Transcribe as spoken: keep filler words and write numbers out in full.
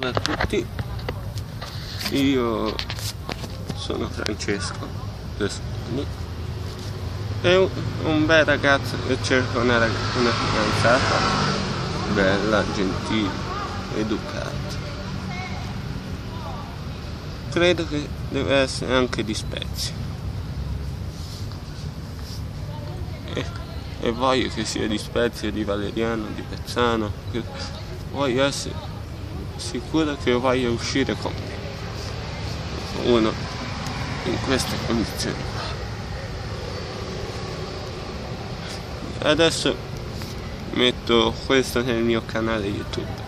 Salve a tutti, io sono Francesco Desoni e un, un bel ragazzo che cerca una, una fidanzata bella, gentile, educata. Credo che deve essere anche di Spezia e, e voglio che sia di Spezia, di Valeriano, di Pezzano. Voglio essere sicuro che voglia uscire con me, uno in queste condizioni. Adesso metto questo nel mio canale YouTube.